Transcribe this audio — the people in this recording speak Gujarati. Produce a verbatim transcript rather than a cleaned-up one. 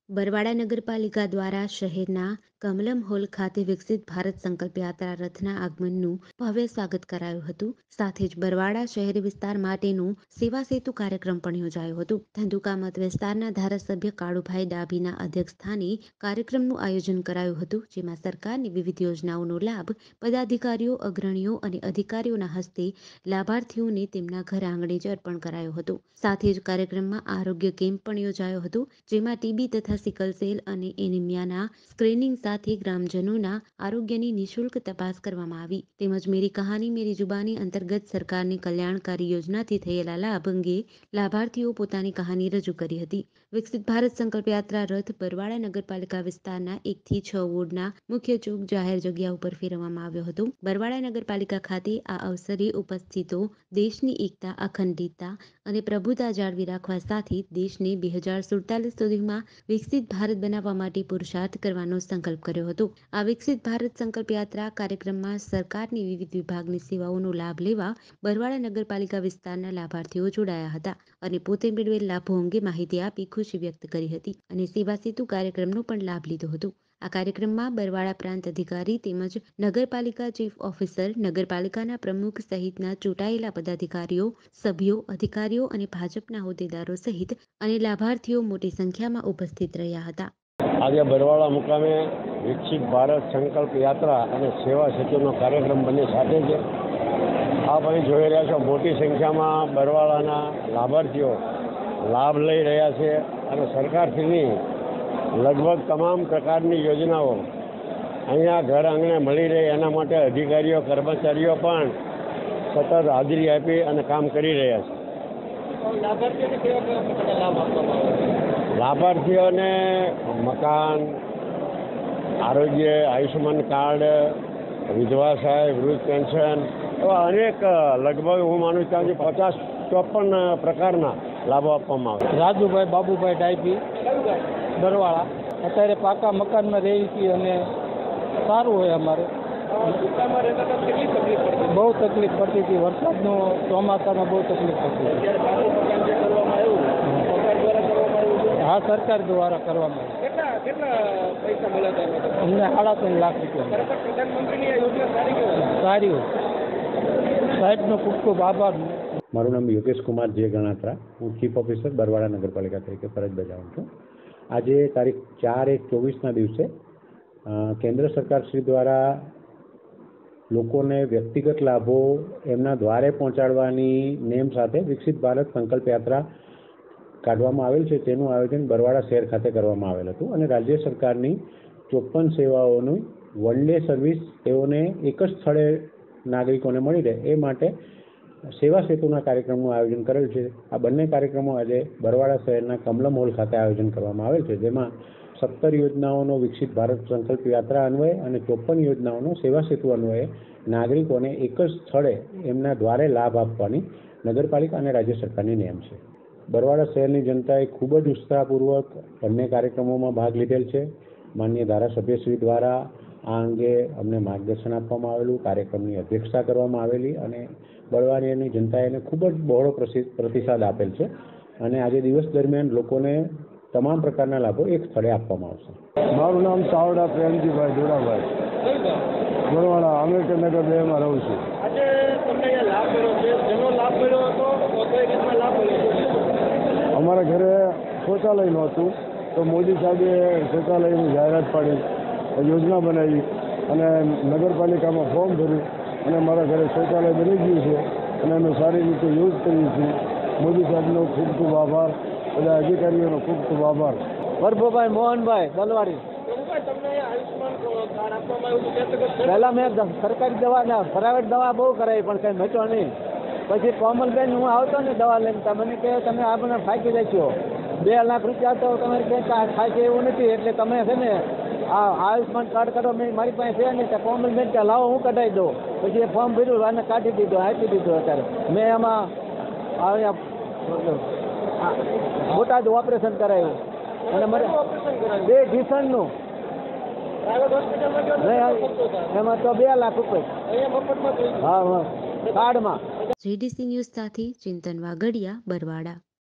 બરવાડા નગરપાલિકા દ્વારા શહેરના કમલમ હોલ ખાતે વિકસિત ભારત સંકલ્પ યાત્રા રથના આગમનનું ભવ્ય સ્વાગત કરાયું હતું. સાથે જ બરવાડા શહેરી વિસ્તાર માટેનું સેવા સેતુ કાર્યક્રમ પણ યોજાયો હતો. ધંધુકા મત વિસ્તારના ધારાસભ્ય કાળુભાઈ ડાભીના અધ્યક્ષસ્થાને કાર્યક્રમનું આયોજન કરાયું હતું, જેમાં સરકારની વિવિધ યોજનાઓનો લાભ પદાધિકારીઓ, અગ્રણીઓ અને અધિકારીઓના હસ્તે લાભાર્થીઓને તેમના ઘર આંગણે જ અર્પણ કરાયો હતો. સાથે જ કાર્યક્રમમાં આરોગ્ય કેમ્પ પણ યોજાયો હતો, જેમાં ટીબી તથા સિકલ સેલ અને એનિમિયાના સ્ક્રીનિંગ સાથે ગ્રામજનોના આરોગ્યની નિઃશુલ્ક તપાસ કરવામાં આવી. તેમજ મેરી કહાની મેરી જુબાની અંતર્ગત સરકારની કલ્યાણકારી યોજનાથી થયેલા લાભ અંગે લાભાર્થીઓ પોતાની કહાની રજૂ કરી હતી. વિકસિત ભારત સંકલ્પ યાત્રા રથ બરવાડા નગરપાલિકા વિસ્તારના એક થી છ વોર્ડના મુખ્ય ચોક જાહેર જગ્યા ઉપર ફેરવવામાં આવ્યો હતો. બરવાડા નગરપાલિકા ખાતે આ અવસરે ઉપસ્થિતો દેશની એકતા, અખંડિતતા અને પ્રભુતા જાળવી રાખવા સાથે દેશને બે હજાર સુડતાલીસ સુધીમાં વિકસિત ભારત બનાવવા માટે પુરુષાર્થ કરવાનો સંકલ્પ કર્યો હતો. આ વિકસિત ભારત સંકલ્પ યાત્રા કાર્યક્રમમાં સરકારની વિવિધ વિભાગની સેવાઓનો લાભ લેવા બરવાડા નગરપાલિકા વિસ્તારના લાભાર્થીઓ જોડાયા હતા અને પોતે મેળવેલ લાભો અંગે માહિતી આપી ખુશી વ્યક્ત કરી હતી અને સેવા સેતુ કાર્યક્રમનો પણ લાભ લીધો હતો. આ કાર્યક્રમમાં બરવાડા પ્રાંત અધિકારી તેમજ નગરપાલિકા ચીફ ઓફિસર, નગરપાલિકાના પ્રમુખ સહિતના ચૂંટાયેલા પદાધિકારીઓ, સભ્યો, અધિકારીઓ અને ભાજપના હોદ્દેદારો સહિત અને લાભાર્થીઓ મોટી સંખ્યામાં ઉપસ્થિત રહ્યા હતા. આજે બરવાડા મુકામે વિકસિત ભારત સંકલ્પ યાત્રા અને સેવા સેતુનો કાર્યક્રમ બંને સાથે છે. આપ અહીં જોઈ રહ્યા છો, મોટી સંખ્યામાં બરવાડાના લાભાર્થીઓ લાભ લઈ રહ્યા છે અને સરકારશ્રીની લગભગ તમામ પ્રકારની યોજનાઓ અહીંયા ઘર આંગણે મળી રહે એના માટે અધિકારીઓ, કર્મચારીઓ પણ સતત હાજરી આપી અને કામ કરી રહ્યા છે. લાભાર્થીઓને મકાન, આરોગ્ય, આયુષ્યમાન કાર્ડ, વિધવા સહાય, વૃદ્ધ પેન્શન એવા અનેક લગભગ હું માનું છું કે પચાસ ચોપન પ્રકારના લાભો આપવામાં આવે. રાજુભાઈ બાબુભાઈ ડાયપી બરવાળા. અત્યારે પાકા મકાનમાં રહી છીએ અને સારું હોય અમારે. બહુ તકલીફ પડતી હતી. વરસાદનો ચોમાસામાં બહુ તકલીફ પડતી હતી. હા, સરકાર દ્વારા કરવામાં આવ્યું. કેટલા કેટલા પૈસા મળ્યા અમને સાડા ત્રણ લાખ રૂપિયા. પ્રધાનમંત્રીની આ યોજના સારી કહેવાય. સારી હોય. સાહેબનો ખૂબ ખૂબ આભાર. મારું નામ યોગેશ કુમાર જે ગણાત્રા. હું ચીફ ઓફિસર બરવાડા નગરપાલિકા તરીકે ફરજ બજાવું છું. આજે તારીખ ચાર એક ચોવીસના દિવસે કેન્દ્ર સરકાર શ્રી દ્વારા લોકોને વ્યક્તિગત લાભો એમના દ્વારે પહોંચાડવાની નેમ સાથે વિકસિત ભારત સંકલ્પ યાત્રા કાઢવામાં આવેલ છે. તેનું આયોજન બરવાડા શહેર ખાતે કરવામાં આવેલ હતું અને રાજ્ય સરકારની ચોપન સેવાઓનું વન ડે સર્વિસ તેઓને એક જ સ્થળે નાગરિકોને મળી રહે એ માટે સેવા સેતુના કાર્યક્રમનું આયોજન કરેલ છે. આ બંને કાર્યક્રમો આજે બરવાડા શહેરના કમલમ હોલ ખાતે આયોજન કરવામાં આવેલ છે, જેમાં સત્તર યોજનાઓનો વિકસિત ભારત સંકલ્પ યાત્રા અન્વયે અને ચોપન યોજનાઓનો સેવા સેતુ અન્વયે નાગરિકોને એક જ સ્થળે એમના દ્વારે લાભ આપવાની નગરપાલિકા અને રાજ્ય સરકારની નેમ છે. બરવાડા શહેરની જનતાએ ખૂબ જ ઉત્સાહપૂર્વક બંને કાર્યક્રમોમાં ભાગ લીધેલ છે. માનનીય ધારાસભ્યશ્રી દ્વારા આ અંગે અમને માર્ગદર્શન આપવામાં આવેલું, કાર્યક્રમની અધ્યક્ષતા કરવામાં આવેલી અને બરવાડિયાની જનતાએ એને ખૂબ જ બહોળો પ્રતિસાદ આપેલ છે અને આજે દિવસ દરમિયાન લોકોને તમામ પ્રકારના લાભો એક સ્થળે આપવામાં આવશે. મારું નામ ચાવડા પ્રેમજીભાઈ જોડાભાઈ, બરવાડા આંબેડકરનગર બેમાં રહું છું. આજે તમને અહીંયા લાભ મળ્યો છે, જેનો લાભ મળ્યો હતો તો કઈ રીતના લાભ મળ્યો છે? અમારા ઘરે શૌચાલય નહોતું તો મોદી સાહેબે શૌચાલયની જાહેરાત પાડી, યોજના બનાવી અને નગરપાલિકામાં ફોર્મ ભર્યું અને મારા ઘરે શૌચાલય બની ગયું છે અને અમે સારી રીતે યુઝ કરીએ છીએ. મોદી સાહેબનો ખૂબ ખૂબ આભાર, બધા અધિકારીઓનો ખૂબ ખૂબ આભાર. પ્રભુભાઈ મોહનભાઈ બલવાડી. તમને આયુષ્યમાન કાર્ડ આપવામાં આવ્યું છે? પહેલાં મેં સરકારી દવા પ્રાઇવેટ દવા બહુ કરાવી પણ કંઈ મચ્યો નહીં. પછી કોમલબેન હું આવતો ને દવા લઈને, મને કહે તમે આ મને ફાંકી દેશો, બે લાખ રૂપિયા તો તમે કંઈ ફાંકે એવું નથી, એટલે તમે છે ને આ આયુષ્યમાન કાર્ડ કાઢો. મેં મારી પાસે છે નહીં, ત્યાં કોમલબેન ત્યાં લાવો હું કઢાવી દઉં. પછી એ ફોર્મ ભર્યું અને કાઢી દીધું, આપી દીધું. અત્યારે મેં એમાં બોટાદ ઓપરેશન કરાવ્યું અને મારે બે ઢીસણનું એમાં તો બે લાખ રૂપિયા. હા હા કાર્ડમાં. જેડીસી ન્યૂઝ સાથે ચિંતન વાગડિયા, બરવાડા.